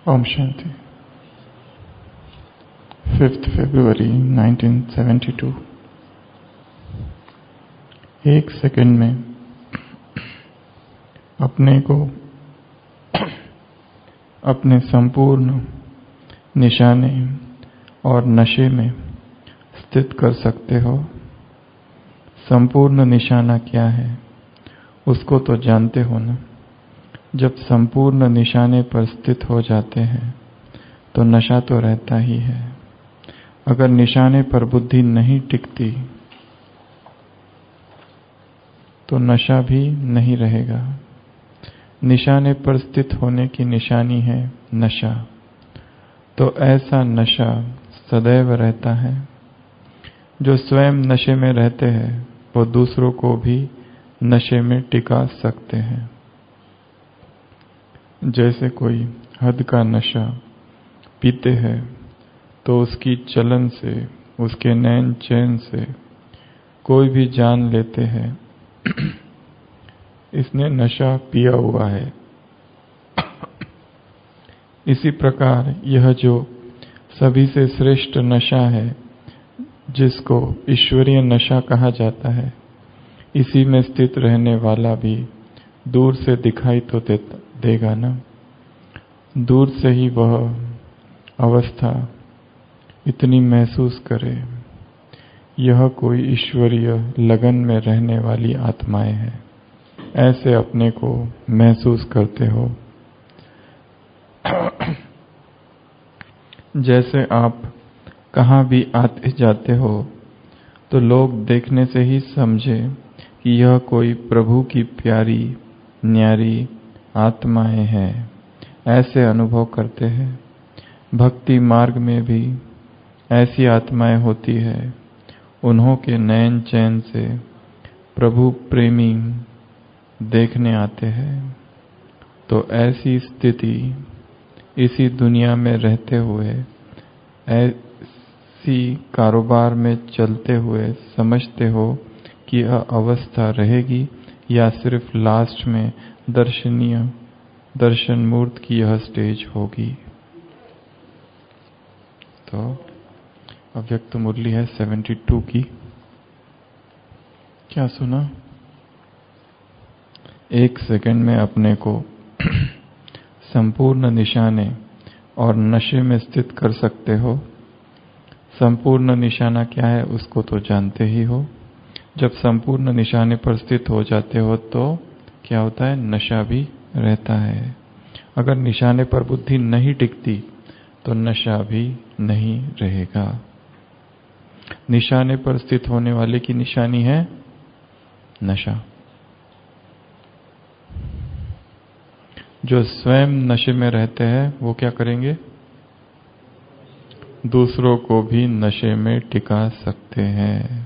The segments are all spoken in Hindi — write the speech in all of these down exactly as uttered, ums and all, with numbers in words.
ओम शांति। Fifth February nineteen seventy two. एक सेकंड में अपने को अपने संपूर्ण निशाने और नशे में स्थित कर सकते हो। संपूर्ण निशाना क्या है उसको तो जानते हो ना। जब संपूर्ण निशाने पर स्थित हो जाते हैं तो नशा तो रहता ही है। अगर निशाने पर बुद्धि नहीं टिकती तो नशा भी नहीं रहेगा। निशाने पर स्थित होने की निशानी है नशा। तो ऐसा नशा सदैव रहता है। जो स्वयं नशे में रहते हैं वो दूसरों को भी नशे में टिका सकते हैं। जैसे कोई हद का नशा पीते हैं तो उसकी चलन से, उसके नैन चैन से कोई भी जान लेते हैं इसने नशा पिया हुआ है। इसी प्रकार यह जो सभी से श्रेष्ठ नशा है, जिसको ईश्वरीय नशा कहा जाता है, इसी में स्थित रहने वाला भी दूर से दिखाई तो दे, देगा ना। दूर से ही वह अवस्था इतनी महसूस करे। यह कोई ईश्वरीय लगन में रहने वाली आत्माएं हैं। ऐसे अपने को महसूस करते हो। जैसे आप कहाँ भी आते जाते हो तो लोग देखने से ही समझे कि यह कोई प्रभु की प्यारी न्यारी आत्माएं हैं, ऐसे अनुभव करते हैं। भक्ति मार्ग में भी ऐसी आत्माएं होती है। उन्हों के नयन चैन से प्रभु प्रेमी देखने आते हैं। तो ऐसी स्थिति इसी दुनिया में रहते हुए, ऐसी कारोबार में चलते हुए समझते हो कि यह अवस्था रहेगी या सिर्फ लास्ट में दर्शनीय दर्शन मूर्त की यह स्टेज होगी। तो अव्यक्त मुरली है सेवेंटी टू की। क्या सुना? एक सेकंड में अपने को संपूर्ण निशाने और नशे में स्थित कर सकते हो। संपूर्ण निशाना क्या है उसको तो जानते ही हो। जब संपूर्ण निशाने पर स्थित हो जाते हो तो क्या होता है? नशा भी रहता है। अगर निशाने पर बुद्धि नहीं टिकती तो नशा भी नहीं रहेगा। निशाने पर स्थित होने वाले की निशानी है नशा। जो स्वयं नशे में रहते हैं वो क्या करेंगे? दूसरों को भी नशे में टिका सकते हैं।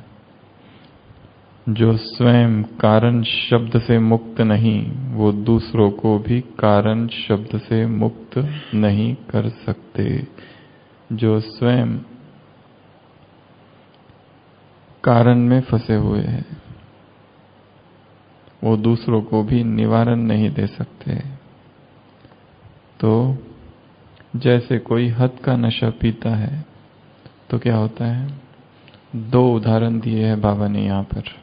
जो स्वयं कारण शब्द से मुक्त नहीं, वो दूसरों को भी कारण शब्द से मुक्त नहीं कर सकते। जो स्वयं कारण में फंसे हुए हैं वो दूसरों को भी निवारण नहीं दे सकते। तो जैसे कोई हद का नशा पीता है तो क्या होता है? दो उदाहरण दिए हैं बाबा ने यहाँ पर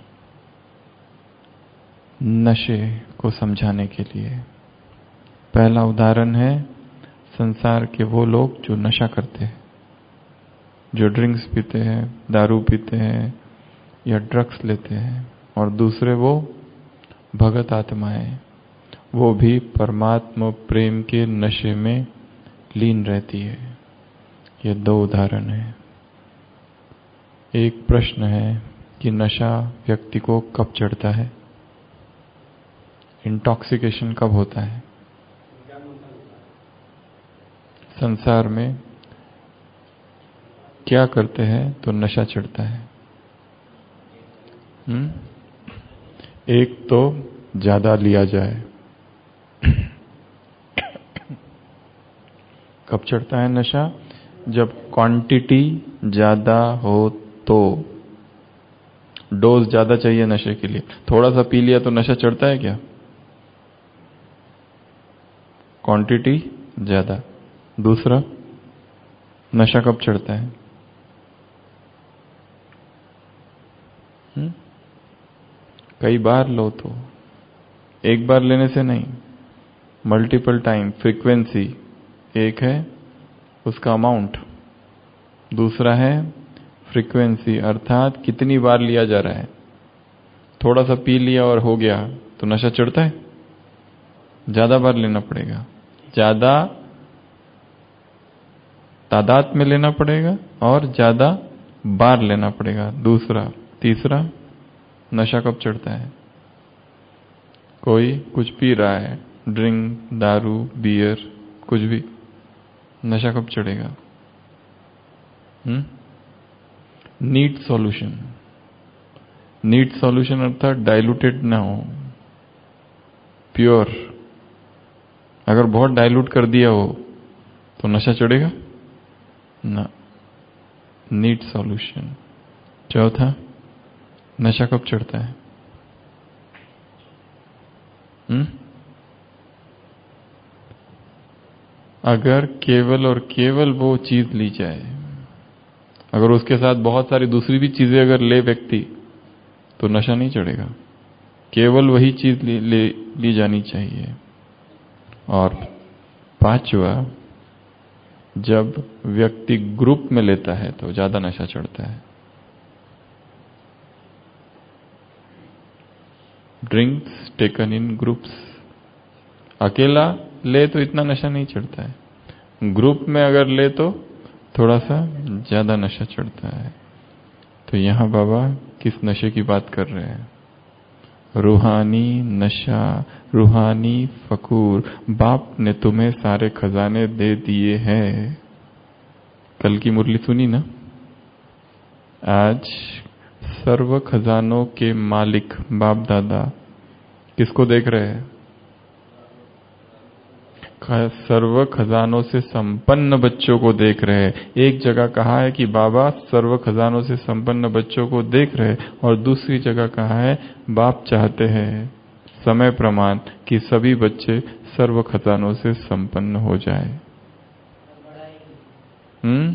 नशे को समझाने के लिए। पहला उदाहरण है संसार के वो लोग जो नशा करते हैं, जो ड्रिंक्स पीते हैं, दारू पीते हैं या ड्रग्स लेते हैं। और दूसरे वो भगत आत्माएं, वो भी परमात्मा प्रेम के नशे में लीन रहती है। ये दो उदाहरण है। एक प्रश्न है कि नशा व्यक्ति को कब चढ़ता है? इंटॉक्सिकेशन कब होता है? संसार में क्या करते हैं तो नशा चढ़ता है? हुँ? एक तो ज्यादा लिया जाए। कब चढ़ता है नशा? जब क्वांटिटी ज्यादा हो तो। डोज ज्यादा चाहिए नशे के लिए। थोड़ा सा पी लिया तो नशा चढ़ता है क्या? क्वांटिटी ज्यादा। दूसरा, नशा कब चढ़ता है? हुँ? कई बार लो तो, एक बार लेने से नहीं, मल्टीपल टाइम, फ्रीक्वेंसी एक है उसका अमाउंट, दूसरा है फ्रीक्वेंसी अर्थात कितनी बार लिया जा रहा है। थोड़ा सा पी लिया और हो गया तो नशा चढ़ता है? ज्यादा बार लेना पड़ेगा, ज्यादा तादाद में लेना पड़ेगा और ज्यादा बार लेना पड़ेगा। दूसरा, तीसरा, नशा कब चढ़ता है? कोई कुछ पी रहा है, ड्रिंक, दारू, बियर, कुछ भी, नशा कब चढ़ेगा? हम्म नीट सॉल्यूशन, नीट सॉल्यूशन अर्थात डाइल्यूटेड ना हो, प्योर। अगर बहुत डाइल्यूट कर दिया हो तो नशा चढ़ेगा ना, नीट सॉल्यूशन। चौथा, नशा कब चढ़ता है? हुँ? अगर केवल और केवल वो चीज ली जाए, अगर उसके साथ बहुत सारी दूसरी भी चीजें अगर ले व्यक्ति तो नशा नहीं चढ़ेगा, केवल वही चीज ले, ले, ली जानी चाहिए। और पांचवा, जब व्यक्ति ग्रुप में लेता है तो ज्यादा नशा चढ़ता है। ड्रिंक्स टेकन इन ग्रुप्स, अकेला ले तो इतना नशा नहीं चढ़ता है, ग्रुप में अगर ले तो थोड़ा सा ज्यादा नशा चढ़ता है। तो यहां बाबा किस नशे की बात कर रहे हैं? रूहानी नशा, रूहानी फकूर। बाप ने तुम्हें सारे खजाने दे दिए हैं। कल की मुरली सुनी ना? आज सर्व खजानों के मालिक बाप दादा किसको देख रहे हैं? सर्व खजानों से संपन्न बच्चों को देख रहे हैं। एक जगह कहा है कि बाबा सर्व खजानों से संपन्न बच्चों को देख रहे हैं, और दूसरी जगह कहा है बाप चाहते हैं समय प्रमाण कि सभी बच्चे सर्व खजानों से संपन्न हो जाए। हम्म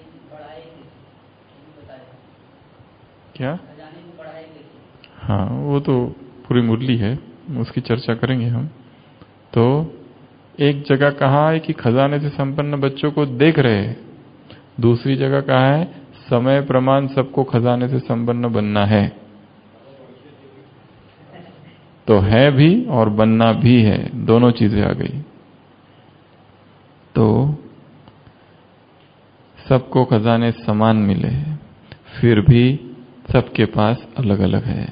क्या? हाँ, वो तो पूरी मुरली है, उसकी चर्चा करेंगे हम। तो एक जगह कहा है कि खजाने से संपन्न बच्चों को देख रहे हैं, दूसरी जगह कहा है समय प्रमाण सबको खजाने से संपन्न बनना है। तो है भी और बनना भी है, दोनों चीजें आ गई। तो सबको खजाने समान मिले, फिर भी सबके पास अलग अलग है।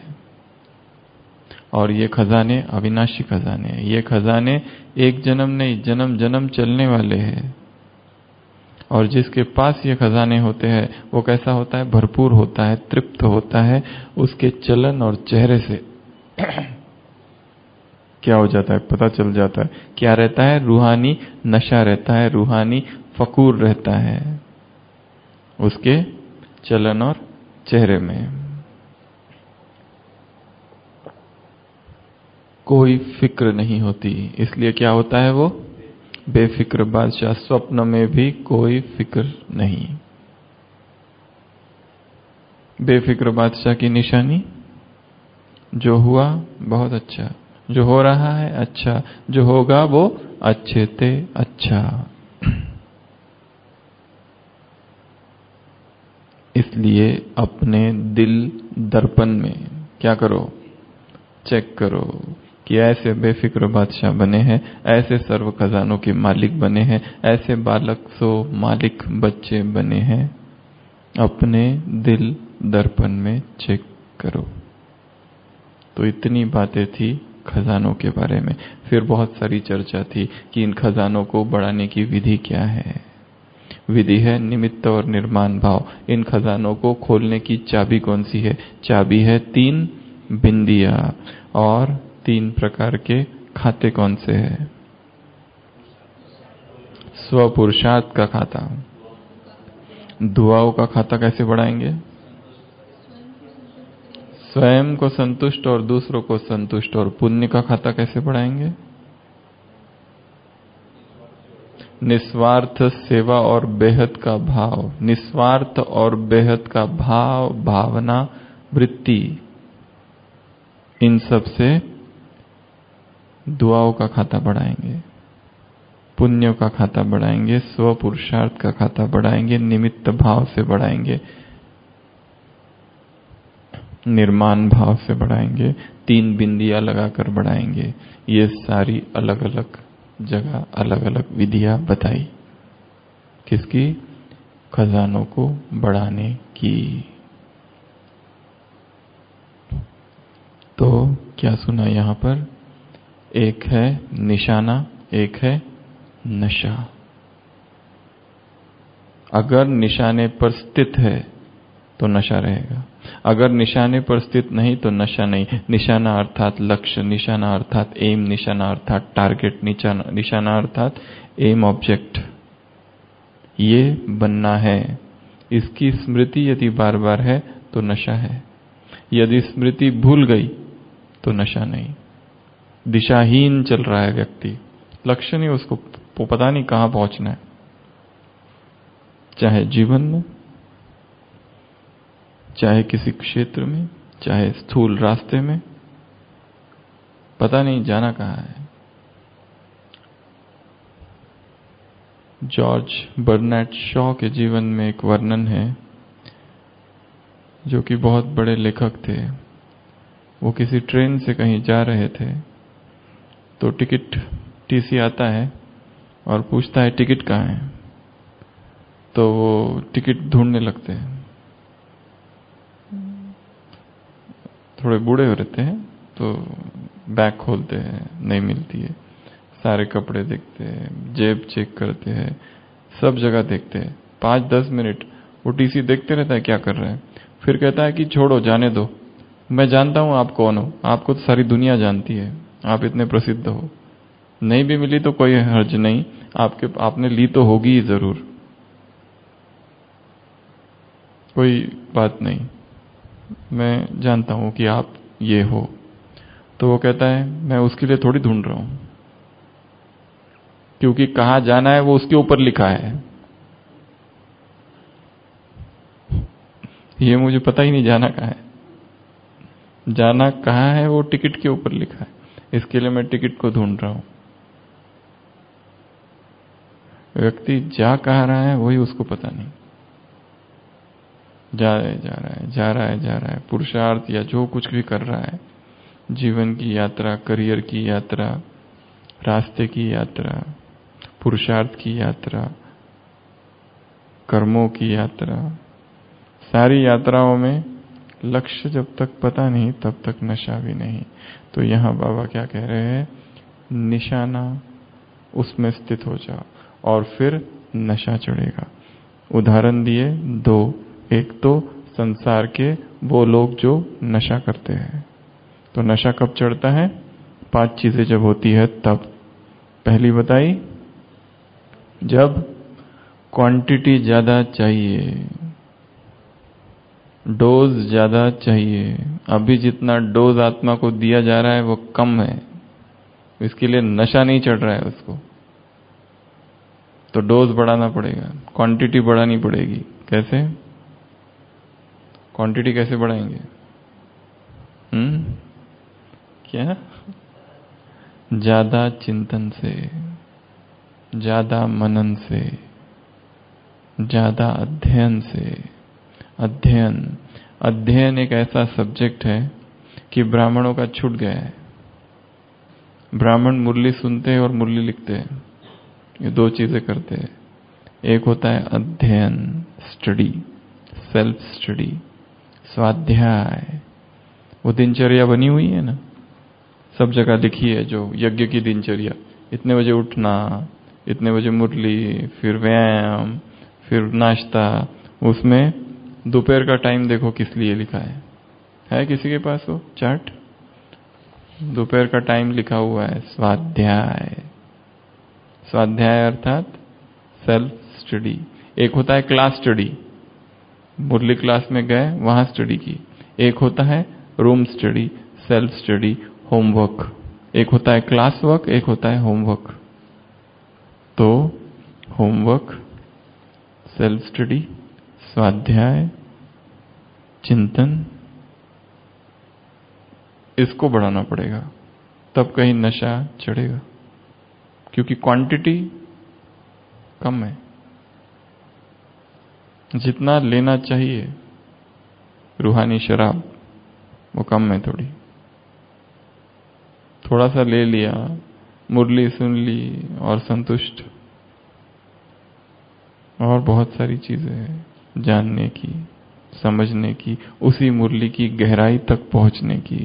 और ये खजाने अविनाशी खजाने हैं, ये खजाने एक जन्म नहीं जन्म जन्म चलने वाले हैं। और जिसके पास ये खजाने होते हैं वो कैसा होता है? भरपूर होता है, तृप्त होता है। उसके चलन और चेहरे से क्या हो जाता है पता चल जाता है। क्या रहता है? रूहानी नशा रहता है, रूहानी फकूर रहता है उसके चलन और चेहरे में। कोई फिक्र नहीं होती, इसलिए क्या होता है? वो बेफिक्र बादशाह। स्वप्न में भी कोई फिक्र नहीं। बेफिक्र बादशाह की निशानी, जो हुआ बहुत अच्छा, जो हो रहा है अच्छा, जो होगा वो अच्छे ते अच्छा। इसलिए अपने दिल दर्पण में क्या करो? चेक करो कि ऐसे बेफिक्र बादशाह बने हैं, ऐसे सर्व खजानों के मालिक बने हैं, ऐसे बालक सो मालिक बच्चे बने हैं। अपने दिल दर्पण में चेक करो। तो इतनी बातें थी खजानों के बारे में। फिर बहुत सारी चर्चा थी कि इन खजानों को बढ़ाने की विधि क्या है। विधि है निमित्त और निर्माण भाव। इन खजानों को खोलने की चाबी कौन सी है? चाबी है तीन बिंदिया। और तीन प्रकार के खाते कौन से हैं? स्वपुरुषार्थ का खाता। दुआओं का खाता कैसे बढ़ाएंगे? स्वयं को संतुष्ट और दूसरों को संतुष्ट। और पुण्य का खाता कैसे बढ़ाएंगे? निस्वार्थ सेवा और बेहद का भाव, निस्वार्थ और बेहद का भाव, भावना, वृत्ति, इन सब से दुआओं का खाता बढ़ाएंगे, पुण्यों का खाता बढ़ाएंगे, स्व पुरुषार्थ का खाता बढ़ाएंगे, निमित्त भाव से बढ़ाएंगे, निर्माण भाव से बढ़ाएंगे, तीन बिंदियां लगाकर बढ़ाएंगे। ये सारी अलग अलग जगह अलग अलग विधियां बताई, किसकी? खजानों को बढ़ाने की। तो क्या सुना यहां पर? एक है निशाना, एक है नशा। अगर निशाने पर स्थित है तो नशा रहेगा, अगर निशाने पर स्थित नहीं तो नशा नहीं। निशाना अर्थात लक्ष्य, निशाना अर्थात एम, निशाना अर्थात टारगेट, निशाना अर्थात एम ऑब्जेक्ट, ये बनना है। इसकी स्मृति यदि बार बार है तो नशा है, यदि स्मृति भूल गई तो नशा नहीं। दिशाहीन चल रहा है व्यक्ति, लक्ष्य नहीं, उसको पता नहीं कहां पहुंचना है, चाहे जीवन में, चाहे किसी क्षेत्र में, चाहे स्थूल रास्ते में, पता नहीं जाना कहां है। जॉर्ज बर्नार्ड शॉ के जीवन में एक वर्णन है, जो कि बहुत बड़े लेखक थे। वो किसी ट्रेन से कहीं जा रहे थे, तो टिकट टीसी आता है और पूछता है टिकट कहाँ है, तो वो टिकट ढूंढने लगते हैं। थोड़े बूढ़े हो रहते हैं तो बैग खोलते हैं, नहीं मिलती है, सारे कपड़े देखते हैं, जेब चेक करते हैं, सब जगह देखते हैं। पांच दस मिनट वो टीसी देखते रहता है क्या कर रहे हैं, फिर कहता है कि छोड़ो, जाने दो, मैं जानता हूं आप कौन हो, आपको तो सारी दुनिया जानती है, आप इतने प्रसिद्ध हो, नहीं भी मिली तो कोई हर्ज नहीं, आपके आपने ली तो होगी ही जरूर, कोई बात नहीं, मैं जानता हूं कि आप ये हो। तो वो कहता है मैं उसके लिए थोड़ी ढूंढ रहा हूं, क्योंकि कहां जाना है वो उसके ऊपर लिखा है, ये मुझे पता ही नहीं जाना कहां है, जाना कहां है वो टिकट के ऊपर लिखा है, इसके लिए मैं टिकट को ढूंढ रहा हूं। व्यक्ति जा कहां रहा है वही उसको पता नहीं, जा रहा है जा रहा है जा रहा है जा रहा है पुरुषार्थ या जो कुछ भी कर रहा है, जीवन की यात्रा, करियर की यात्रा, रास्ते की यात्रा, पुरुषार्थ की यात्रा, कर्मों की यात्रा, सारी यात्राओं में लक्ष्य जब तक पता नहीं तब तक नशा भी नहीं। तो यहां बाबा क्या कह रहे हैं? निशाना, उसमें स्थित हो जाओ और फिर नशा चढ़ेगा। उदाहरण दिए दो, एक तो संसार के वो लोग जो नशा करते हैं। तो नशा कब चढ़ता है? पांच चीजें जब होती है तब। पहली बताई, जब क्वांटिटी ज्यादा चाहिए, डोज ज्यादा चाहिए। अभी जितना डोज आत्मा को दिया जा रहा है वो कम है, इसके लिए नशा नहीं चढ़ रहा है उसको, तो डोज बढ़ाना पड़ेगा, क्वांटिटी बढ़ानी पड़ेगी। कैसे? क्वांटिटी कैसे बढ़ाएंगे? हम्म क्या? ज्यादा चिंतन से, ज्यादा मनन से, ज्यादा अध्ययन से। अध्ययन अध्ययन एक ऐसा सब्जेक्ट है कि ब्राह्मणों का छूट गया है। ब्राह्मण मुरली सुनते हैं और मुरली लिखते हैं, ये दो चीजें करते हैं। एक होता है अध्ययन, स्टडी, सेल्फ स्टडी, स्वाध्याय। वो दिनचर्या बनी हुई है ना, सब जगह लिखी है, जो यज्ञ की दिनचर्या, इतने बजे उठना, इतने बजे मुरली, फिर व्यायाम, फिर नाश्ता। उसमें दोपहर का टाइम देखो किस लिए लिखा है, है किसी के पास वो चार्ट? दोपहर का टाइम लिखा हुआ है स्वाध्याय। स्वाध्याय अर्थात सेल्फ स्टडी। एक होता है क्लास स्टडी, मुरली क्लास में गए वहां स्टडी की। एक होता है room study, self study, homework. एक होता है क्लास वर्क, एक होता है होमवर्क। तो होमवर्क, सेल्फ स्टडी, स्वाध्याय, चिंतन, इसको बढ़ाना पड़ेगा, तब कहीं नशा चढ़ेगा, क्योंकि क्वांटिटी कम है। जितना लेना चाहिए रूहानी शराब, वो कम है थोड़ी। थोड़ा सा ले लिया, मुरली सुन ली और संतुष्ट। और बहुत सारी चीजें हैं जानने की, समझने की, उसी मुरली की गहराई तक पहुंचने की।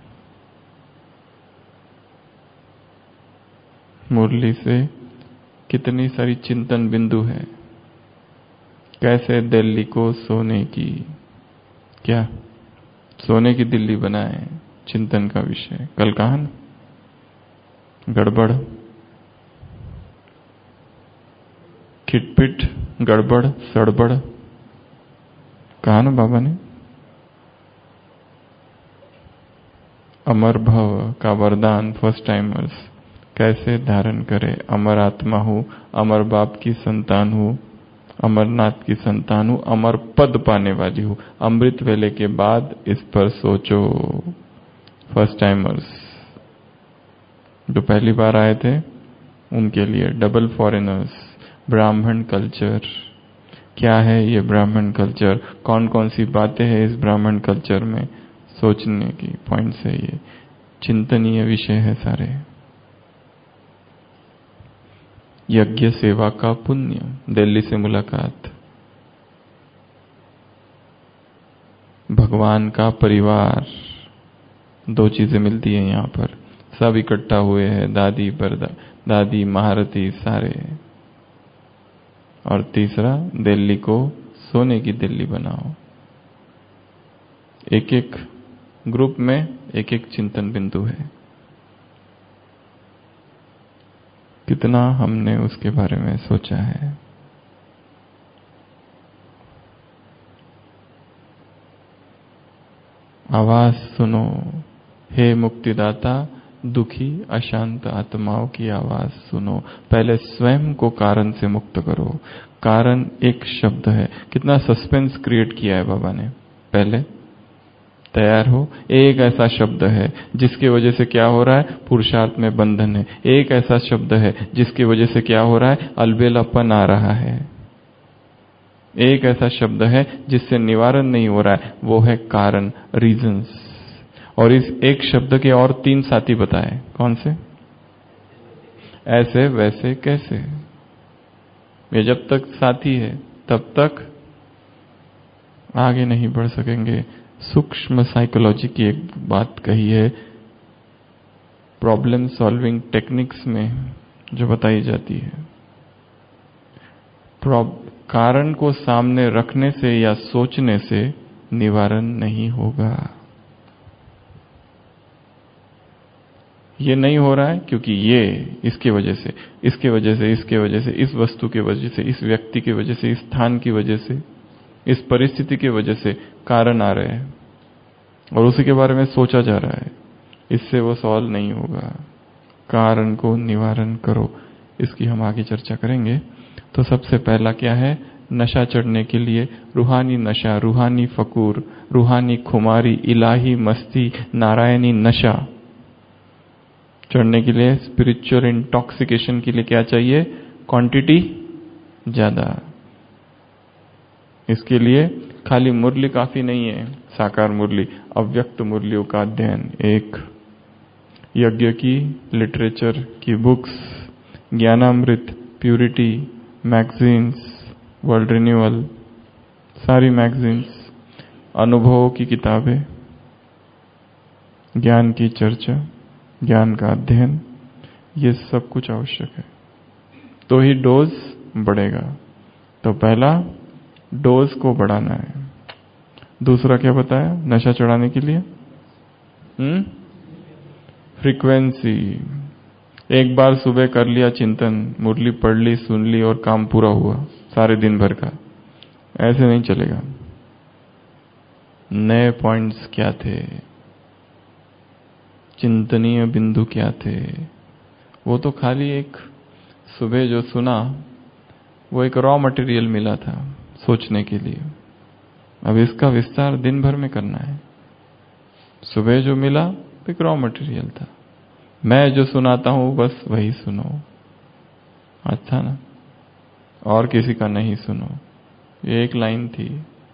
मुरली से कितनी सारी चिंतन बिंदु है। कैसे दिल्ली को सोने की, क्या सोने की दिल्ली बनाए, चिंतन का विषय कल कहा ना। गड़बड़, खिटपिट, गड़बड़, सड़बड़, कहा ना बाबा ने। अमर भव का वरदान फर्स्ट टाइमर्स कैसे धारण करे। अमर आत्मा हूं, अमर बाप की संतान हूं, अमरनाथ की संतान हूं, अमर पद पाने वाली हूं। अमृत वेले के बाद इस पर सोचो। फर्स्ट टाइमर्स जो पहली बार आए थे उनके लिए, डबल फॉरेनर्स, ब्राह्मण कल्चर क्या है, ये ब्राह्मण कल्चर कौन कौन सी बातें हैं इस ब्राह्मण कल्चर में, सोचने की पॉइंट है। ये चिंतनीय विषय है सारे। यज्ञ सेवा का पुण्य, दिल्ली से मुलाकात, भगवान का परिवार, दो चीजें मिलती हैं यहाँ पर। सब इकट्ठा हुए हैं, दादी परदा दादी महारथी सारे। और तीसरा, दिल्ली को सोने की दिल्ली बनाओ। एक एक ग्रुप में एक एक चिंतन बिंदु है। कितना हमने उसके बारे में सोचा है। आवाज सुनो, हे मुक्तिदाता, दुखी अशांत आत्माओं की आवाज सुनो। पहले स्वयं को कारण से मुक्त करो। कारण एक शब्द है, कितना सस्पेंस क्रिएट किया है बाबा ने। पहले तैयार हो, एक ऐसा शब्द है जिसकी वजह से क्या हो रहा है, पुरुषार्थ में बंधन है। एक ऐसा शब्द है जिसकी वजह से क्या हो रहा है, अलबेलापन आ रहा है। एक ऐसा शब्द है जिससे निवारण नहीं हो रहा है, वो है कारण, रीजंस। और इस एक शब्द के और तीन साथी बताए, कौन से? ऐसे, वैसे, कैसे। ये जब तक साथी है तब तक आगे नहीं बढ़ सकेंगे। सूक्ष्म साइकोलॉजी की एक बात कही है, प्रॉब्लम सॉल्विंग टेक्निक्स में जो बताई जाती है, कारण को सामने रखने से या सोचने से निवारण नहीं होगा। ये नहीं हो रहा है क्योंकि ये इसके वजह से, इसके वजह से, इसके वजह से, इस वस्तु की वजह से, इस व्यक्ति की वजह से, इस स्थान की वजह से, इस परिस्थिति की वजह से कारण आ रहे हैं और उसी के बारे में सोचा जा रहा है। इससे वो सॉल्व नहीं होगा। कारण को निवारण करो, इसकी हम आगे चर्चा करेंगे। तो सबसे पहला क्या है, नशा चढ़ने के लिए रूहानी नशा, रूहानी फकूर, रूहानी खुमारी, इलाही मस्ती, नारायणी नशा चढ़ने के लिए, स्पिरिचुअल इंटॉक्सिकेशन के लिए क्या चाहिए, क्वांटिटी ज्यादा। इसके लिए खाली मुरली काफी नहीं है, साकार मुरली, अव्यक्त मुरलियों का अध्ययन, एक यज्ञ की लिटरेचर की books, Gyanamrit, purity magazines, world renewal, सारी मैगजीन्स, अनुभवों की किताबें, ज्ञान की चर्चा, ज्ञान का अध्ययन, ये सब कुछ आवश्यक है, तो ही डोज बढ़ेगा। तो पहला डोज को बढ़ाना है। दूसरा क्या बताया नशा चढ़ाने के लिए, हम्म फ्रीक्वेंसी। एक बार सुबह कर लिया चिंतन, मुरली पढ़ ली, सुन ली और काम पूरा हुआ सारे दिन भर का, ऐसे नहीं चलेगा। नए पॉइंट्स क्या थे, चिंतनीय बिंदु क्या थे, वो तो खाली एक सुबह जो सुना वो एक रॉ मटेरियल मिला था सोचने के लिए। अब इसका विस्तार दिन भर में करना है। सुबह जो मिला एक रॉ मटेरियल था, मैं जो सुनाता हूं बस वही सुनो। अच्छा ना, और किसी का नहीं सुनो। ये एक लाइन थी।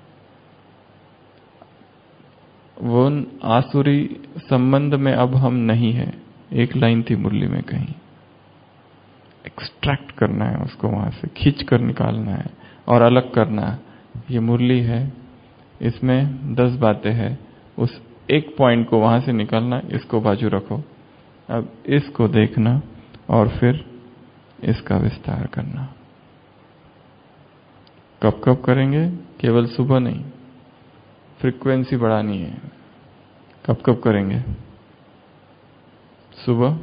वो आसुरी संबंध में अब हम नहीं है, एक लाइन थी मुरली में कहीं। एक्सट्रैक्ट करना है उसको, वहां से खींच कर निकालना है और अलग करना है। ये मुरली है, इसमें दस बातें हैं, उस एक पॉइंट को वहां से निकालना, इसको बाजू रखो, अब इसको देखना और फिर इसका विस्तार करना। कब कब करेंगे? केवल सुबह नहीं, फ्रीक्वेंसी बढ़ानी है। कब कब करेंगे? सुबह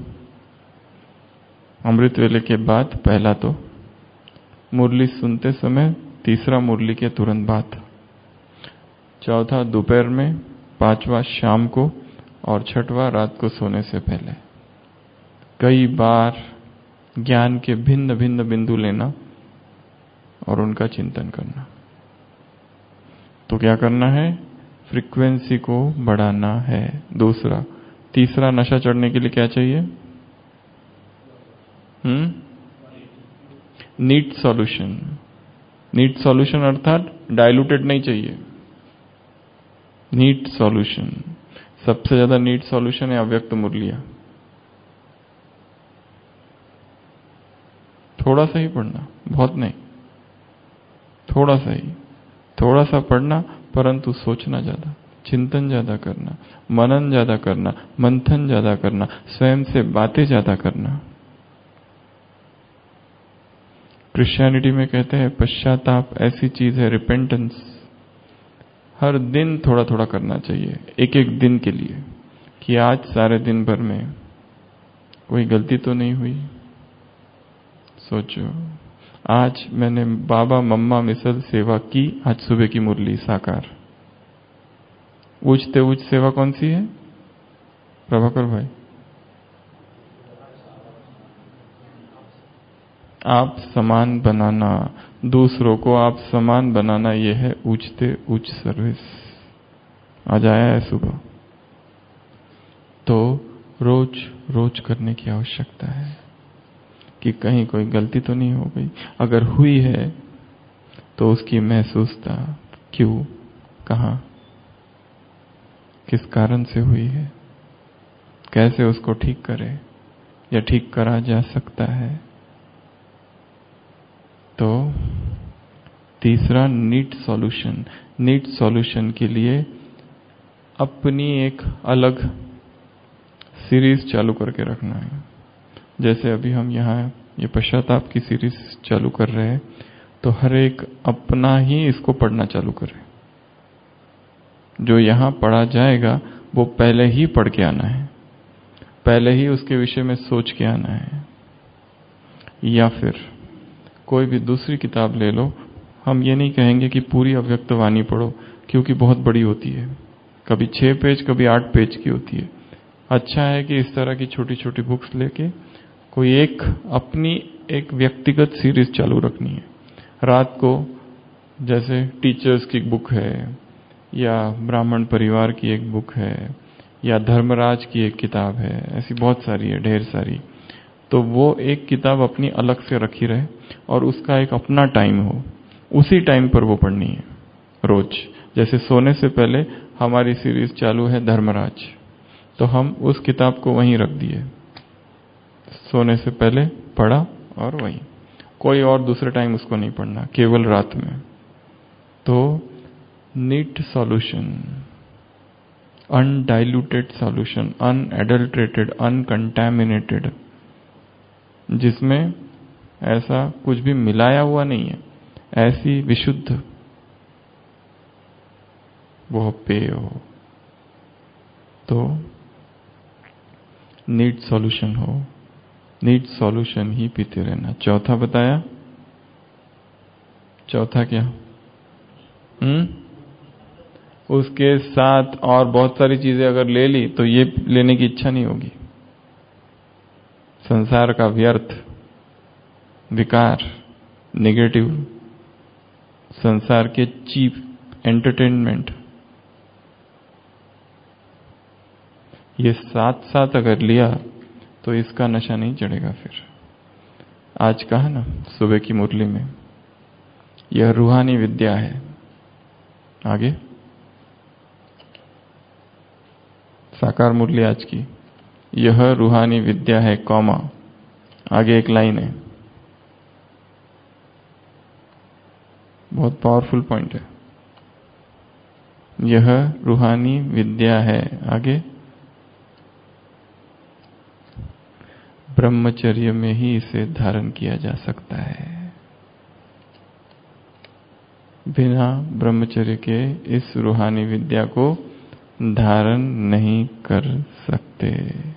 अमृत वेले के बाद पहला तो मुरली सुनते समय, तीसरा मुरली के तुरंत बाद, चौथा दोपहर में, पांचवा शाम को और छठवां रात को सोने से पहले। कई बार ज्ञान के भिन्न भिन्न बिंदु लेना और उनका चिंतन करना। तो क्या करना है? फ्रीक्वेंसी को बढ़ाना है। दूसरा, तीसरा नशा चढ़ने के लिए क्या चाहिए? हम्म नीट सॉल्यूशन। नीट सॉल्यूशन अर्थात डाइल्यूटेड नहीं चाहिए, नीट सॉल्यूशन। सबसे ज्यादा नीट सॉल्यूशन है अव्यक्त मुरलिया। थोड़ा सा ही पढ़ना, बहुत नहीं, थोड़ा सा ही, थोड़ा सा पढ़ना, परंतु सोचना ज्यादा, चिंतन ज्यादा करना, मनन ज्यादा करना, मंथन ज्यादा करना, स्वयं से बातें ज्यादा करना। क्रिश्चियनिटी में कहते हैं पश्चाताप ऐसी चीज है, रिपेंटेंस, हर दिन थोड़ा थोड़ा करना चाहिए, एक एक दिन के लिए, कि आज सारे दिन भर में कोई गलती तो नहीं हुई। सोचो, आज मैंने बाबा मम्मा मिसल सेवा की, आज सुबह की मुरली साकार। ऊंचते ऊंच सेवा कौन सी है प्रभाकर भाई? आप समान बनाना, दूसरों को आप समान बनाना, यह है ऊंचते ऊंच सर्विस। आज आया है सुबह। तो रोज रोज करने की आवश्यकता है कि कहीं कोई गलती तो नहीं हो गई। अगर हुई है तो उसकी महसूसता, क्यों, कहां, किस कारण से हुई है, कैसे उसको ठीक करे या ठीक करा जा सकता है। तो तीसरा, नीट सॉल्यूशन। नीट सॉल्यूशन के लिए अपनी एक अलग सीरीज चालू करके रखना है। जैसे अभी हम यहाँ ये पश्चाताप की सीरीज चालू कर रहे हैं, तो हर एक अपना ही इसको पढ़ना चालू करे। जो यहाँ पढ़ा जाएगा वो पहले ही पढ़ के आना है, पहले ही उसके विषय में सोच के आना है। या फिर कोई भी दूसरी किताब ले लो। हम ये नहीं कहेंगे कि पूरी अव्यक्त वाणी पढ़ो, क्योंकि बहुत बड़ी होती है, कभी छह पेज कभी आठ पेज की होती है। अच्छा है कि इस तरह की छोटी छोटी बुक्स लेके कोई एक अपनी एक व्यक्तिगत सीरीज चालू रखनी है। रात को जैसे टीचर्स की बुक है, या ब्राह्मण परिवार की एक बुक है, या धर्मराज की एक किताब है, ऐसी बहुत सारी है, ढेर सारी। तो वो एक किताब अपनी अलग से रखी रहे और उसका एक अपना टाइम हो, उसी टाइम पर वो पढ़नी है रोज। जैसे सोने से पहले हमारी सीरीज चालू है धर्मराज, तो हम उस किताब को वहीं रख दिए, सोने से पहले पढ़ा और वहीं, कोई और दूसरे टाइम उसको नहीं पढ़ना, केवल रात में। तो neat solution, undiluted solution, unadulterated, uncontaminated, जिसमें ऐसा कुछ भी मिलाया हुआ नहीं है, ऐसी विशुद्ध वो पेय हो, तो नीट सॉल्यूशन हो, नीट सॉल्यूशन ही पीते रहना। चौथा बताया, चौथा क्या? हम्म उसके साथ और बहुत सारी चीजें अगर ले ली तो ये लेने की इच्छा नहीं होगी। संसार का व्यर्थ, विकार, नेगेटिव, संसार के चीप एंटरटेनमेंट, ये साथ साथ अगर लिया तो इसका नशा नहीं चढ़ेगा। फिर आज कहा ना सुबह की मुरली में, यह रूहानी विद्या है। आगे साकार मुरली आज की, यह रूहानी विद्या है, कॉमा, आगे एक लाइन है, बहुत पावरफुल पॉइंट है। यह रूहानी विद्या है, आगे ब्रह्मचर्य में ही इसे धारण किया जा सकता है। बिना ब्रह्मचर्य के इस रूहानी विद्या को धारण नहीं कर सकते।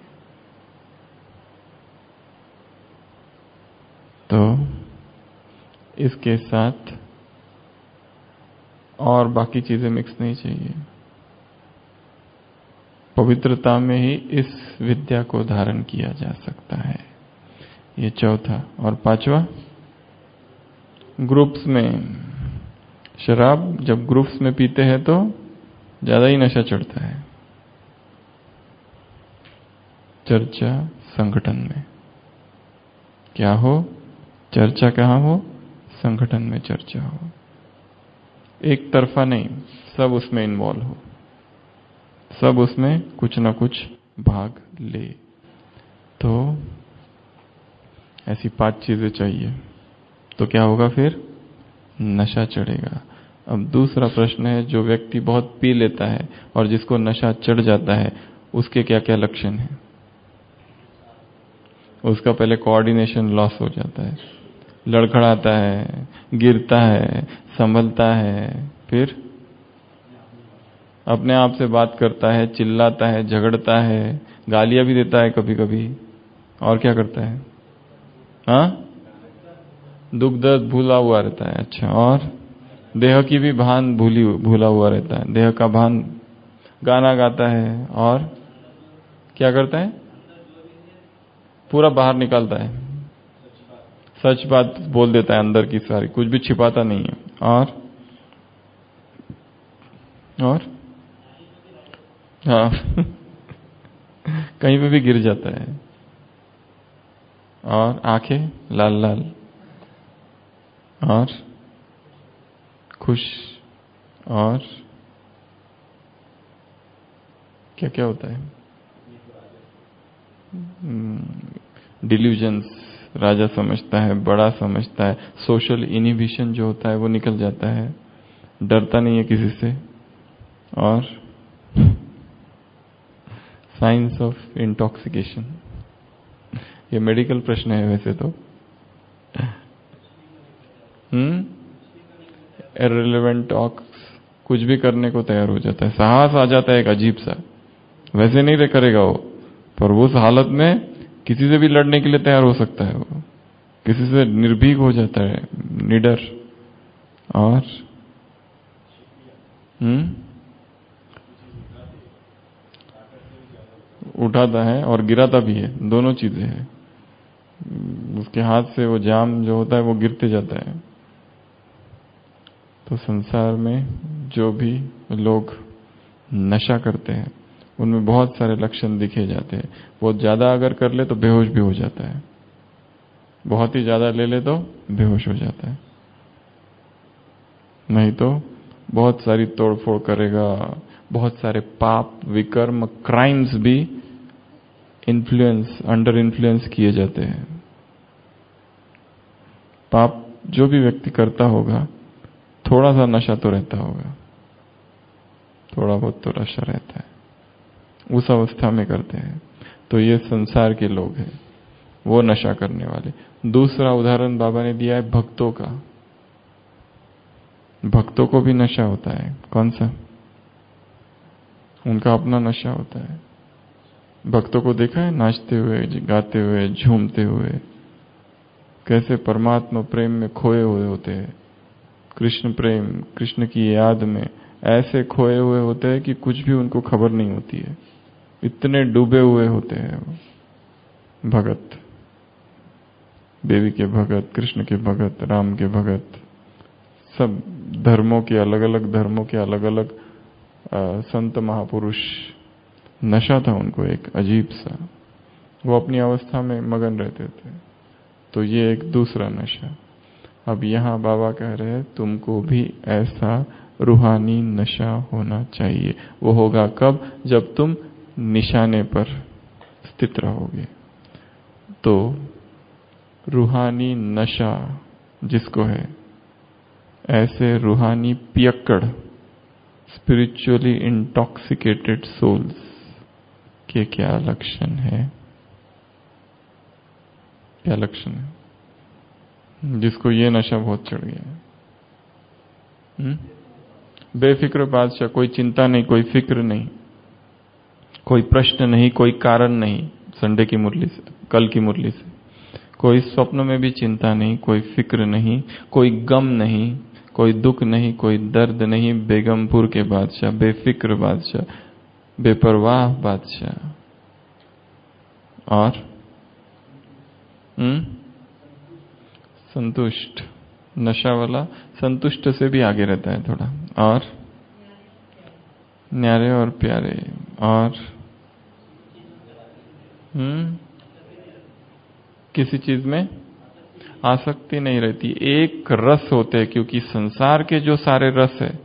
तो इसके साथ और बाकी चीजें मिक्स नहीं चाहिए। पवित्रता में ही इस विद्या को धारण किया जा सकता है। ये चौथा। और पांचवा, ग्रुप्स में शराब जब ग्रुप्स में पीते हैं तो ज्यादा ही नशा चढ़ता है। चर्चा संगठन में क्या हो, चर्चा कहाँ हो, संगठन में चर्चा हो, एक तरफा नहीं, सब उसमें इन्वॉल्व हो, सब उसमें कुछ ना कुछ भाग ले। तो ऐसी पांच चीजें चाहिए, तो क्या होगा फिर, नशा चढ़ेगा। अब दूसरा प्रश्न है, जो व्यक्ति बहुत पी लेता है और जिसको नशा चढ़ जाता है, उसके क्या क्या लक्षण हैं? उसका पहले कोऑर्डिनेशन लॉस हो जाता है, लड़खड़ाता है, गिरता है, संभलता है, फिर अपने आप से बात करता है, चिल्लाता है, झगड़ता है, गालियां भी देता है कभी कभी, और क्या करता है? हाँ, दुख दर्द भूला हुआ रहता है। अच्छा, और देह की भी भान भूली भूला हुआ रहता है, देह का भान, गाना गाता है, और क्या करता है? पूरा बाहर निकालता है, सच बात बोल देता है, अंदर की सारी, कुछ भी छिपाता नहीं है। और और हाँ कहीं पे भी गिर जाता है। और आंखें लाल लाल, और खुश, और क्या क्या होता है? डिल्यूजन्स, राजा समझता है, बड़ा समझता है, सोशल इनहिबिशन जो होता है वो निकल जाता है, डरता नहीं है किसी से। और साइंस ऑफ इंटॉक्सिकेशन, ये मेडिकल प्रश्न है वैसे तो। हम्म इररिलेवेंट टॉक्स, कुछ भी करने को तैयार हो जाता है, साहस आ जाता है एक अजीब सा, वैसे नहीं रह करेगा वो, पर उस हालत में किसी से भी लड़ने के लिए तैयार हो सकता है वो, किसी से निर्भीक हो जाता है, निडर। और हम्म उठाता है और गिराता भी है, दोनों चीजें हैं। उसके हाथ से वो जाम जो होता है वो गिरते जाता है। तो संसार में जो भी लोग नशा करते हैं उनमें बहुत सारे लक्षण दिखे जाते हैं। बहुत ज्यादा अगर कर ले तो बेहोश भी हो जाता है, बहुत ही ज्यादा ले ले तो बेहोश हो जाता है, नहीं तो बहुत सारी तोड़फोड़ करेगा, बहुत सारे पाप, विकर्म, क्राइम्स भी इन्फ्लुएंस, अंडर इन्फ्लुएंस किए जाते हैं। पाप जो भी व्यक्ति करता होगा, थोड़ा सा नशा तो रहता होगा, थोड़ा बहुत तो नशा रहता है, उस अवस्था में करते हैं। तो ये संसार के लोग हैं, वो नशा करने वाले। दूसरा उदाहरण बाबा ने दिया है भक्तों का। भक्तों को भी नशा होता है, कौन सा? उनका अपना नशा होता है। भक्तों को देखा है नाचते हुए, गाते हुए, झूमते हुए, कैसे परमात्मा प्रेम में खोए हुए होते हैं, कृष्ण प्रेम, कृष्ण की याद में ऐसे खोए हुए होते हैं कि कुछ भी उनको खबर नहीं होती है, इतने डूबे हुए होते हैं वो भगत। देवी के भगत, कृष्ण के भगत, राम के भगत, सब धर्मों के अलग अलग धर्मों के अलग अलग संत महापुरुष, नशा था उनको एक अजीब सा, वो अपनी अवस्था में मगन रहते थे। तो ये एक दूसरा नशा। अब यहाँ बाबा कह रहे हैं तुमको भी ऐसा रूहानी नशा होना चाहिए। वो होगा कब? जब तुम निशाने पर स्थित रहोगे। तो रूहानी नशा जिसको है, ऐसे रूहानी पियक्कड़, स्पिरिचुअली इंटॉक्सिकेटेड सोल्स के क्या लक्षण है? क्या लक्षण है? जिसको ये नशा बहुत चढ़ गया है। हुँ? बेफिक्र बादशाह, कोई चिंता नहीं, कोई फिक्र नहीं, कोई प्रश्न नहीं, कोई कारण नहीं। संडे की मुरली से, कल की मुरली से, कोई स्वप्न में भी चिंता नहीं, कोई फिक्र नहीं, कोई गम नहीं, कोई दुख नहीं, कोई दर्द नहीं। बेगमपुर के बादशाह, बेफिक्र बादशाह, बेपरवाह बादशाह। और हम्म संतुष्ट, नशा वाला संतुष्ट से भी आगे रहता है थोड़ा। और न्यारे और प्यारे। और हम्म किसी चीज में आसक्ति नहीं रहती, एक रस होते हैं, क्योंकि संसार के जो सारे रस है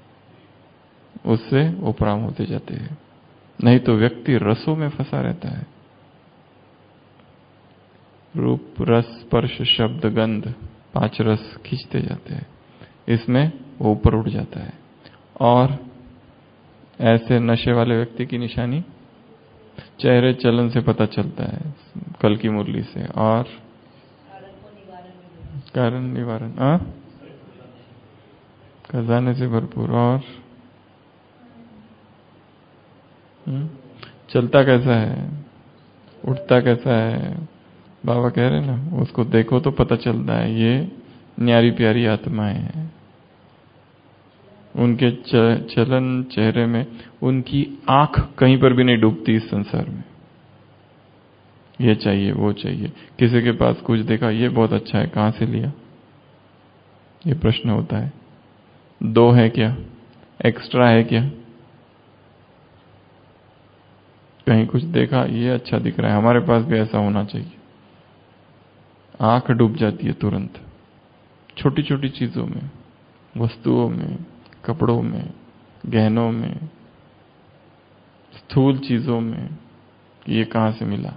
उससे उपराम होते जाते हैं। नहीं तो व्यक्ति रसों में फंसा रहता है। रूप, रस, स्पर्श, शब्द, गंध, पांच रस खींचते जाते हैं, इसमें वो ऊपर उठ जाता है। और ऐसे नशे वाले व्यक्ति की निशानी चेहरे चलन से पता चलता है, कल की मुरली से। और कारण निवारण, हाँ, खजाने से भरपूर। और हुँ? चलता कैसा है, उठता कैसा है, बाबा कह रहे ना, उसको देखो तो पता चलता है ये न्यारी प्यारी आत्माएं हैं। उनके चलन, चेहरे में उनकी आंख कहीं पर भी नहीं डूबती इस संसार में। ये चाहिए, वो चाहिए। किसी के पास कुछ देखा, ये बहुत अच्छा है, कहां से लिया, ये प्रश्न होता है। दो है क्या, एक्स्ट्रा है क्या? कहीं कुछ देखा, ये अच्छा दिख रहा है, हमारे पास भी ऐसा होना चाहिए। आंख डूब जाती है तुरंत, छोटी छोटी चीजों में, वस्तुओं में, कपड़ों में, गहनों में, स्थूल चीजों में। ये कहां से मिला?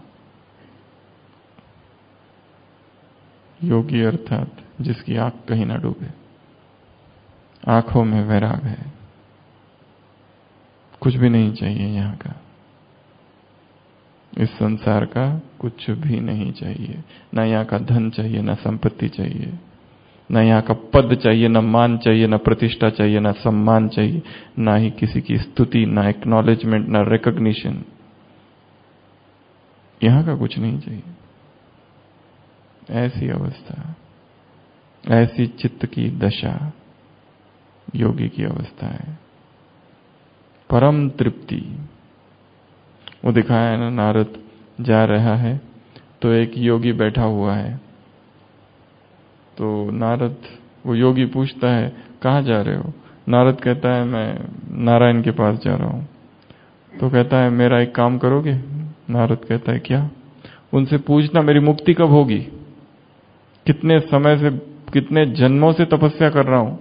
योगी अर्थात जिसकी आंख कहीं ना डूबे, आंखों में वैराग है, कुछ भी नहीं चाहिए यहाँ का, इस संसार का कुछ भी नहीं चाहिए। ना यहाँ का धन चाहिए, ना संपत्ति चाहिए, ना यहाँ का पद चाहिए, ना मान चाहिए, ना प्रतिष्ठा चाहिए, ना सम्मान चाहिए, ना ही किसी की स्तुति, ना एक्नॉलेजमेंट, ना रिकॉग्निशन। यहाँ का कुछ नहीं चाहिए। ऐसी अवस्था, ऐसी चित्त की दशा योगी की अवस्था है। परम तृप्ति। वो दिखाया है ना, नारद जा रहा है तो एक योगी बैठा हुआ है। तो नारद, वो योगी पूछता है कहाँ जा रहे हो? नारद कहता है मैं नारायण के पास जा रहा हूं। तो कहता है मेरा एक काम करोगे? नारद कहता है क्या? उनसे पूछना मेरी मुक्ति कब होगी, कितने समय से, कितने जन्मों से तपस्या कर रहा हूं,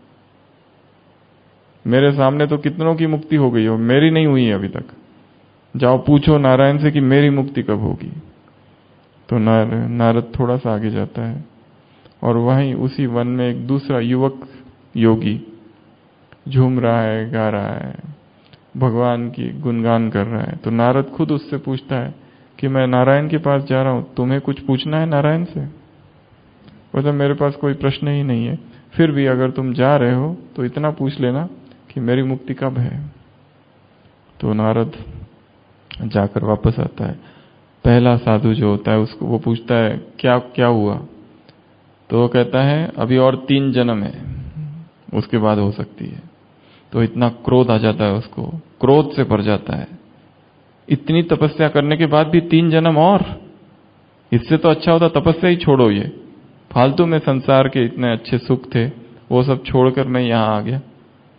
मेरे सामने तो कितनों की मुक्ति हो गई हो, मेरी नहीं हुई है अभी तक। जाओ पूछो नारायण से कि मेरी मुक्ति कब होगी। तो नार, नारद थोड़ा सा आगे जाता है और वहीं उसी वन में एक दूसरा युवक योगी झूम रहा है, गा रहा है, भगवान की गुणगान कर रहा है। तो नारद खुद उससे पूछता है कि मैं नारायण के पास जा रहा हूं, तुम्हें कुछ पूछना है नारायण से? बोलता मेरे पास कोई प्रश्न ही नहीं है, फिर भी अगर तुम जा रहे हो तो इतना पूछ लेना कि मेरी मुक्ति कब है। तो नारद जाकर वापस आता है। पहला साधु जो होता है उसको वो पूछता है क्या क्या हुआ? तो वो कहता है अभी और तीन जन्म है, उसके बाद हो सकती है। तो इतना क्रोध आ जाता है उसको, क्रोध से भर जाता है। इतनी तपस्या करने के बाद भी तीन जन्म और? इससे तो अच्छा होता तपस्या ही छोड़ो, ये फालतू में संसार के इतने अच्छे सुख थे वो सब छोड़कर मैं यहां आ गया।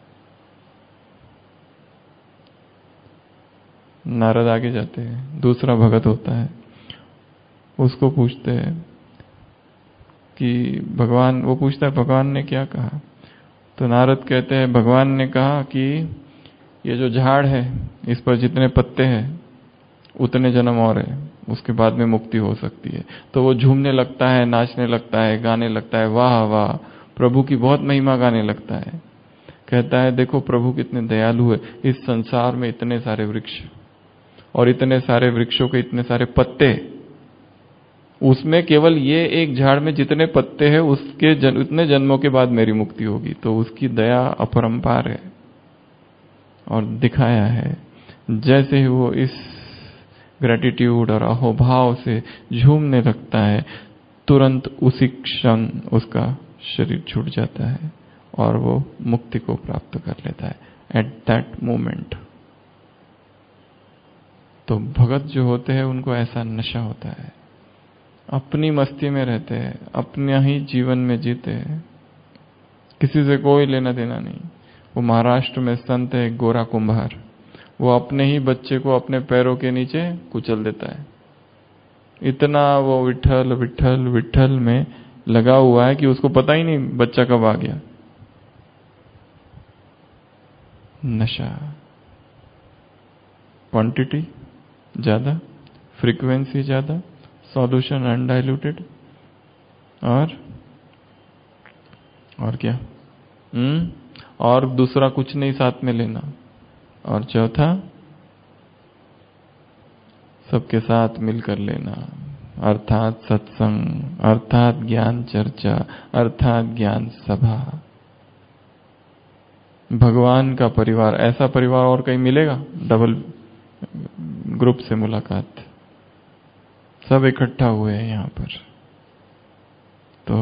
नारद आगे जाते हैं, दूसरा भगत होता है, उसको पूछते हैं कि भगवान, वो पूछता है भगवान ने क्या कहा? तो नारद कहते हैं भगवान ने कहा कि ये जो झाड़ है इस पर जितने पत्ते हैं उतने जन्म और है, उसके बाद में मुक्ति हो सकती है। तो वो झूमने लगता है, नाचने लगता है, गाने लगता है, वाह वाह, प्रभु की बहुत महिमा गाने लगता है। कहता है देखो प्रभु कितने दयालु है, इस संसार में इतने सारे वृक्ष और इतने सारे वृक्षों के इतने सारे पत्ते, उसमें केवल ये एक झाड़ में जितने पत्ते हैं उसके जन, उतने जन्मों के बाद मेरी मुक्ति होगी। तो उसकी दया अपरंपार है। और दिखाया है जैसे ही वो इस ग्रेटिट्यूड और अहोभाव से झूमने लगता है, तुरंत उसी क्षण उसका शरीर छूट जाता है और वो मुक्ति को प्राप्त कर लेता है एट दैट मोमेंट। तो भगत जो होते हैं उनको ऐसा नशा होता है, अपनी मस्ती में रहते हैं, अपने ही जीवन में जीते हैं, किसी से कोई लेना देना नहीं। वो महाराष्ट्र में संत है गोरा कुंभार, वो अपने ही बच्चे को अपने पैरों के नीचे कुचल देता है। इतना वो विठल विठल विठल में लगा हुआ है कि उसको पता ही नहीं बच्चा कब आ गया। नशा, क्वांटिटी ज्यादा, फ्रीक्वेंसी ज्यादा, सॉल्यूशन अनडाइल्यूटेड, और और क्या हम्म और दूसरा कुछ नहीं साथ में लेना, और चौथा सबके साथ मिलकर लेना, अर्थात सत्संग, अर्थात ज्ञान चर्चा, अर्थात ज्ञान सभा। भगवान का परिवार, ऐसा परिवार और कहीं मिलेगा? डबल ग्रुप से मुलाकात, सब इकट्ठा हुए हैं यहां पर। तो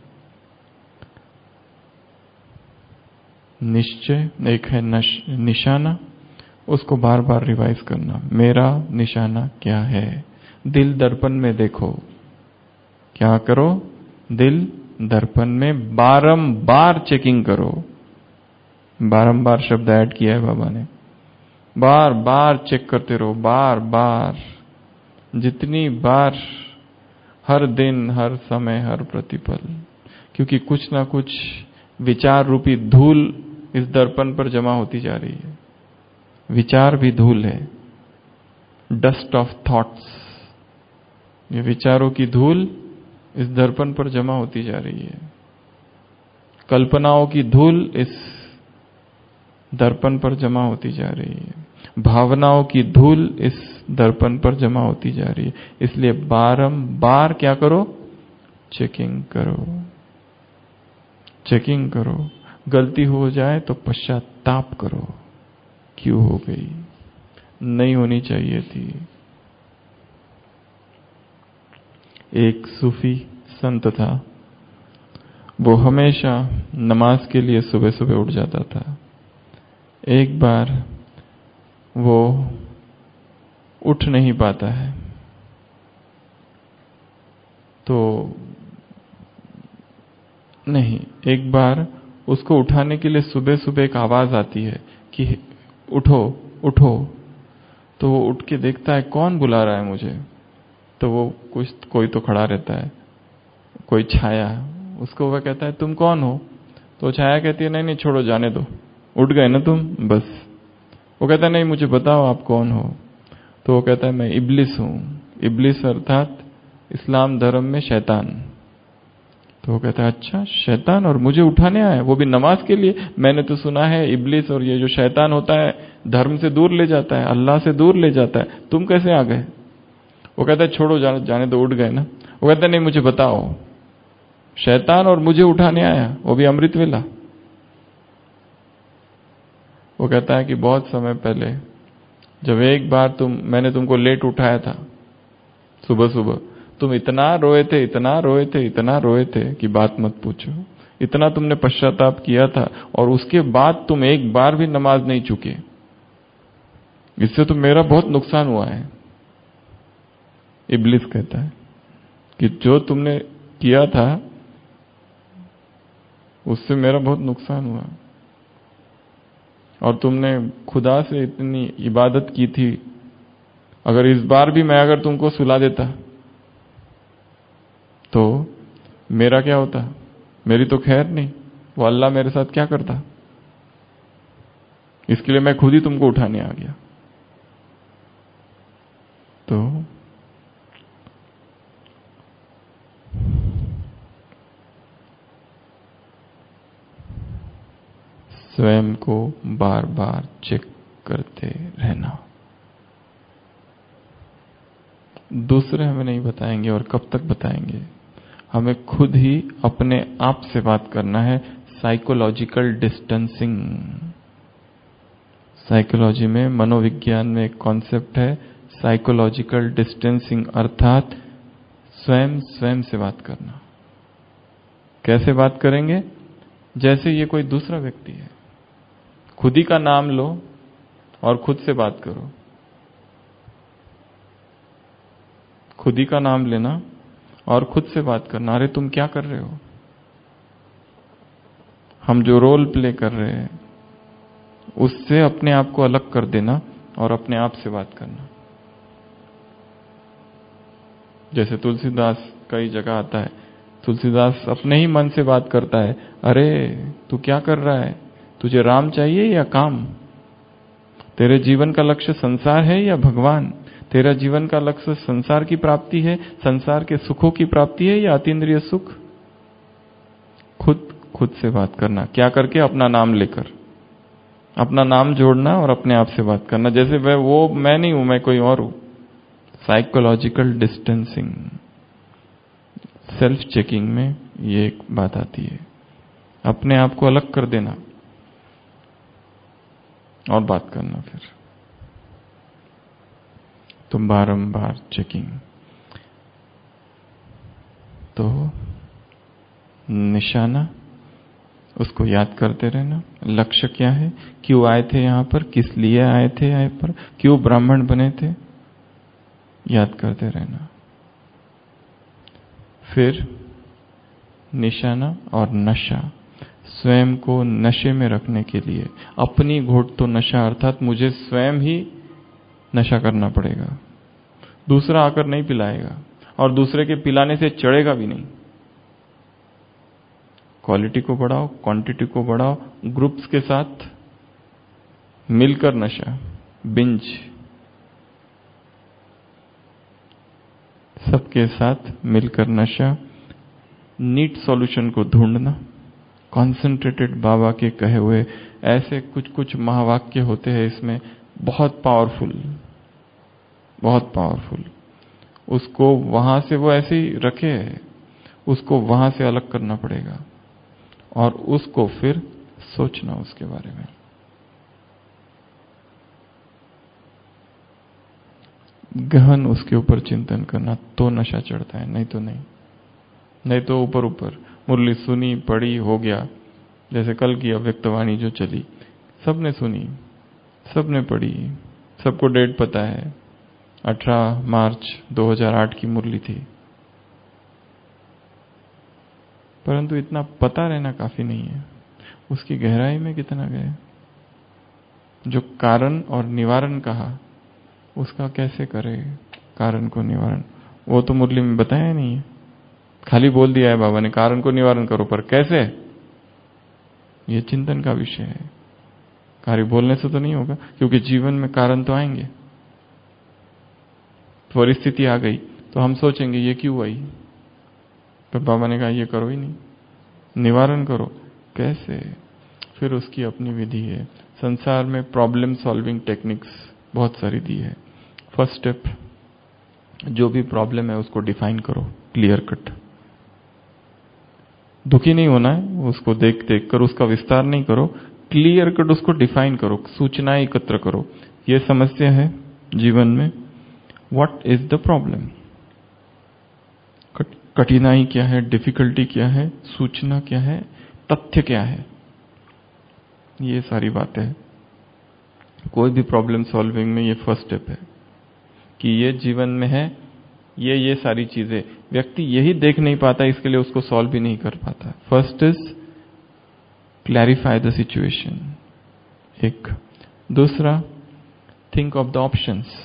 निश्चय एक है नश, निशाना, उसको बार बार रिवाइज करना। मेरा निशाना क्या है? दिल दर्पण में देखो। क्या करो? दिल दर्पण में बारंबार चेकिंग करो। बारंबार शब्द ऐड किया है बाबा ने, बार बार चेक करते रहो, बार बार, जितनी बार, हर दिन, हर समय, हर प्रतिपल। क्योंकि कुछ ना कुछ विचार रूपी धूल इस दर्पण पर जमा होती जा रही है। विचार भी धूल है, डस्ट ऑफ थॉट्स। ये विचारों की धूल इस दर्पण पर जमा होती जा रही है। कल्पनाओं की धूल इस दर्पण पर जमा होती जा रही है। भावनाओं की धूल इस दर्पण पर जमा होती जा रही है। इसलिए बारंबार क्या करो? चेकिंग करो, चेकिंग करो। गलती हो जाए तो पश्चाताप करो, क्यों हो गई, नहीं होनी चाहिए थी। एक सूफी संत था, वो हमेशा नमाज के लिए सुबह सुबह उठ जाता था। एक बार वो उठ नहीं पाता है, तो नहीं, एक बार उसको उठाने के लिए सुबह सुबह एक आवाज आती है कि उठो उठो। तो वो उठ के देखता है कौन बुला रहा है मुझे। तो वो कुछ कोई तो खड़ा रहता है, कोई छाया। उसको वह कहता है तुम कौन हो? तो छाया कहती है नहीं नहीं छोड़ो, जाने दो, उठ गए ना तुम, बस। वो कहता है नहीं मुझे बताओ आप कौन हो। तो वो कहता है मैं इब्लिस हूं। इब्लिस अर्थात इस्लाम धर्म में शैतान। तो वो कहता है अच्छा शैतान, और मुझे उठाने आया, वो भी नमाज के लिए? मैंने तो सुना है इब्लिस और ये जो शैतान होता है धर्म से दूर ले जाता है, अल्लाह से दूर ले जाता है, तुम कैसे आ गए? वो कहता है छोड़ो, जाने, जाने दो, उठ गए ना। वो कहता है नहीं मुझे बताओ, शैतान और मुझे उठाने आया, वो भी अमृत वेला। वो कहता है कि बहुत समय पहले जब एक बार तुम मैंने तुमको लेट उठाया था सुबह सुबह, तुम इतना रोए थे, इतना रोए थे, इतना रोए थे कि बात मत पूछो। इतना तुमने पश्चाताप किया था और उसके बाद तुम एक बार भी नमाज नहीं चुके। इससे तो मेरा बहुत नुकसान हुआ है, इब्लिस कहता है। कि जो तुमने किया था उससे मेरा बहुत नुकसान हुआ, और तुमने खुदा से इतनी इबादत की थी, अगर इस बार भी मैं अगर तुमको सुला देता तो मेरा क्या होता? मेरी तो खैर नहीं, वो अल्लाह मेरे साथ क्या करता? इसके लिए मैं खुद ही तुमको उठाने आ गया। तो स्वयं को बार बार चेक करते रहना। दूसरे हमें नहीं बताएंगे, और कब तक बताएंगे? हमें खुद ही अपने आप से बात करना है। साइकोलॉजिकल डिस्टेंसिंग, साइकोलॉजी में, मनोविज्ञान में एक कॉन्सेप्ट है साइकोलॉजिकल डिस्टेंसिंग, अर्थात स्वयं स्वयं से बात करना। कैसे बात करेंगे? जैसे ये कोई दूसरा व्यक्ति है। खुद ही का नाम लो और खुद से बात करो। खुद ही का नाम लेना और खुद से बात करना, अरे तुम क्या कर रहे हो? हम जो रोल प्ले कर रहे हैं उससे अपने आप को अलग कर देना और अपने आप से बात करना। जैसे तुलसीदास कई जगह आता है, तुलसीदास अपने ही मन से बात करता है, अरे तू क्या कर रहा है? तुझे राम चाहिए या काम? तेरे जीवन का लक्ष्य संसार है या भगवान? तेरा जीवन का लक्ष्य संसार की प्राप्ति है, संसार के सुखों की प्राप्ति है या अतीन्द्रिय सुख? खुद खुद से बात करना। क्या करके? अपना नाम लेकर, अपना नाम जोड़ना और अपने आप से बात करना, जैसे वह वो मैं नहीं हूं, मैं कोई और हूं। साइकोलॉजिकल डिस्टेंसिंग, सेल्फ चेकिंग में ये एक बात आती है। अपने आप को अलग कर देना और बात करना। फिर तो बारंबार चेकिंग। तो निशाना, उसको याद करते रहना। लक्ष्य क्या है? क्यों आए थे यहां पर? किस लिए आए थे यहाँ पर? क्यों ब्राह्मण बने थे? याद करते रहना। फिर निशाना और नशा, स्वयं को नशे में रखने के लिए अपनी घोट तो नशा, अर्थात मुझे स्वयं ही नशा करना पड़ेगा। दूसरा आकर नहीं पिलाएगा, और दूसरे के पिलाने से चढ़ेगा भी नहीं। क्वालिटी को बढ़ाओ, क्वांटिटी को बढ़ाओ, ग्रुप्स के साथ मिलकर नशा, बिंज, सबके साथ मिलकर नशा। नीट सॉल्यूशन को ढूंढना। कॉन्सेंट्रेटेड बाबा के कहे हुए ऐसे कुछ कुछ महावाक्य होते हैं इसमें, बहुत पावरफुल, बहुत पावरफुल। उसको वहां से वो ऐसे ही रखे है, उसको वहां से अलग करना पड़ेगा और उसको फिर सोचना उसके बारे में। गहन उसके ऊपर चिंतन करना, तो नशा चढ़ता है, नहीं तो नहीं। नहीं तो ऊपर ऊपर मुरली सुनी, पढ़ी, हो गया। जैसे कल की अव्यक्तवाणी जो चली, सबने सुनी, सबने पढ़ी, सबको डेट पता है, अठारह मार्च दो हज़ार आठ की मुरली थी। परंतु इतना पता रहना काफी नहीं है, उसकी गहराई में कितना गए। जो कारण और निवारण कहा, उसका कैसे करे कारण को निवारण, वो तो मुरली में बताया नहीं है। खाली बोल दिया है बाबा ने कारण को निवारण करो, पर कैसे, ये चिंतन का विषय है। कार्य बोलने से तो नहीं होगा, क्योंकि जीवन में कारण तो आएंगे। परिस्थिति आ गई तो हम सोचेंगे ये क्यों आई, तो बाबा ने कहा ये करो ही नहीं, निवारण करो। कैसे? फिर उसकी अपनी विधि है। संसार में प्रॉब्लम सॉल्विंग टेक्निक्स बहुत सारी दी है। फर्स्ट स्टेप, जो भी प्रॉब्लम है उसको डिफाइन करो, क्लियर कट। दुखी नहीं होना है, उसको देख देख कर उसका विस्तार नहीं करो, क्लियर कट उसको डिफाइन करो, सूचनाएं एकत्र करो। ये समस्या है जीवन में, व्हाट इज द प्रॉब्लम, कठिनाई क्या है, डिफिकल्टी क्या है, सूचना क्या है, तथ्य क्या है, ये सारी बातें हैं। कोई भी प्रॉब्लम सॉल्विंग में ये फर्स्ट स्टेप है कि ये जीवन में है, ये ये सारी चीजें, व्यक्ति यही देख नहीं पाता, इसके लिए उसको सॉल्व भी नहीं कर पाता। First is clarify the situation, एक। दूसरा, थिंक ऑफ द ऑप्शंस,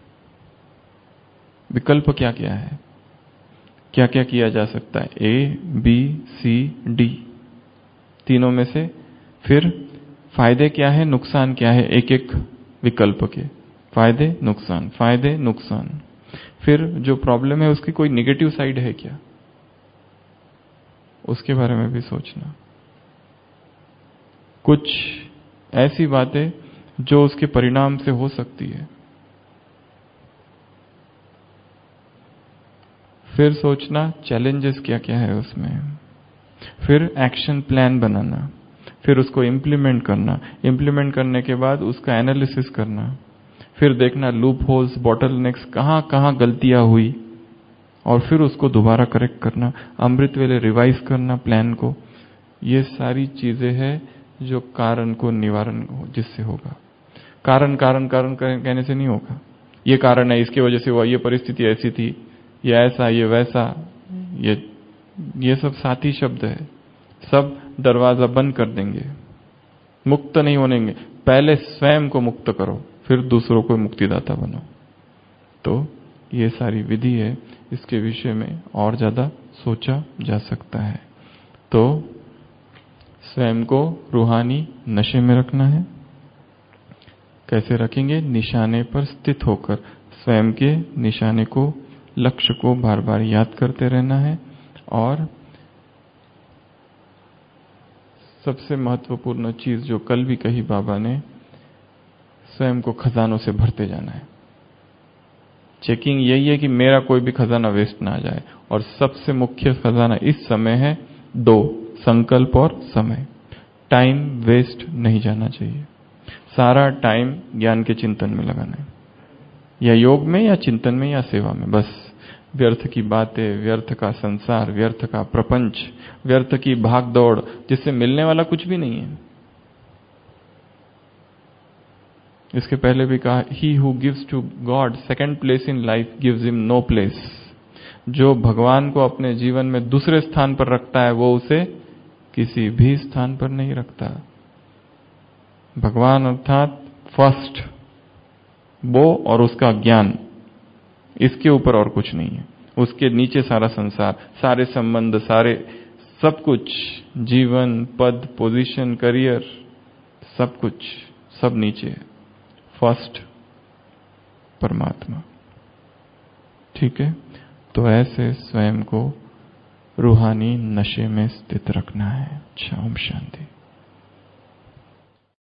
विकल्प क्या क्या है, क्या क्या किया जा सकता है, ए बी सी डी, तीनों में से। फिर फायदे क्या है, नुकसान क्या है, एक एक विकल्प के फायदे नुकसान, फायदे नुकसान। फिर जो प्रॉब्लम है उसकी कोई निगेटिव साइड है क्या, उसके बारे में भी सोचना। कुछ ऐसी बातें जो उसके परिणाम से हो सकती है। फिर सोचना चैलेंजेस क्या क्या है उसमें। फिर एक्शन प्लान बनाना, फिर उसको इम्प्लीमेंट करना, इम्प्लीमेंट करने के बाद उसका एनालिसिस करना, फिर देखना लूप होल्स, बॉटल नेक्स, कहाँ कहाँ गलतियां हुई, और फिर उसको दोबारा करेक्ट करना, अमृत वेले रिवाइज करना प्लान को। ये सारी चीजें हैं जो कारण को निवारण जिससे होगा। कारण कारण कारण कहने से नहीं होगा, ये कारण है, इसकी वजह से हुआ, ये परिस्थिति ऐसी थी, ये ऐसा, ये वैसा, ये ये सब साथी शब्द है, सब दरवाजा बंद कर देंगे, मुक्त नहीं होनेंगे। पहले स्वयं को मुक्त करो, फिर दूसरों को मुक्तिदाता बनो। तो ये सारी विधि है, इसके विषय में और ज्यादा सोचा जा सकता है। तो स्वयं को रूहानी नशे में रखना है। कैसे रखेंगे? निशाने पर स्थित होकर स्वयं के निशाने को, लक्ष्य को बार बार याद करते रहना है। और सबसे महत्वपूर्ण चीज जो कल भी कही बाबा ने, स्वयं को खजानों से भरते जाना है। चेकिंग यही है कि मेरा कोई भी खजाना वेस्ट ना जाए। और सबसे मुख्य खजाना इस समय है दो, संकल्प और समय। टाइम वेस्ट नहीं जाना चाहिए, सारा टाइम ज्ञान के चिंतन में लगाना है, या योग में या चिंतन में या सेवा में। बस व्यर्थ की बातें, व्यर्थ का संसार, व्यर्थ का प्रपंच, व्यर्थ की भाग दौड़, जिससे मिलने वाला कुछ भी नहीं है। इसके पहले भी कहा, he who gives to God second place in life gives him no place. जो भगवान को अपने जीवन में दूसरे स्थान पर रखता है वो उसे किसी भी स्थान पर नहीं रखता। भगवान अर्थात फर्स्ट, वो और उसका ज्ञान, इसके ऊपर और कुछ नहीं है। उसके नीचे सारा संसार, सारे संबंध, सारे सब कुछ, जीवन, पद, पोजीशन, करियर, सब कुछ, सब नीचे है। फर्स्ट परमात्मा। ठीक है, तो ऐसे स्वयं को रूहानी नशे में स्थित रखना है। अच्छा, ओम शांति।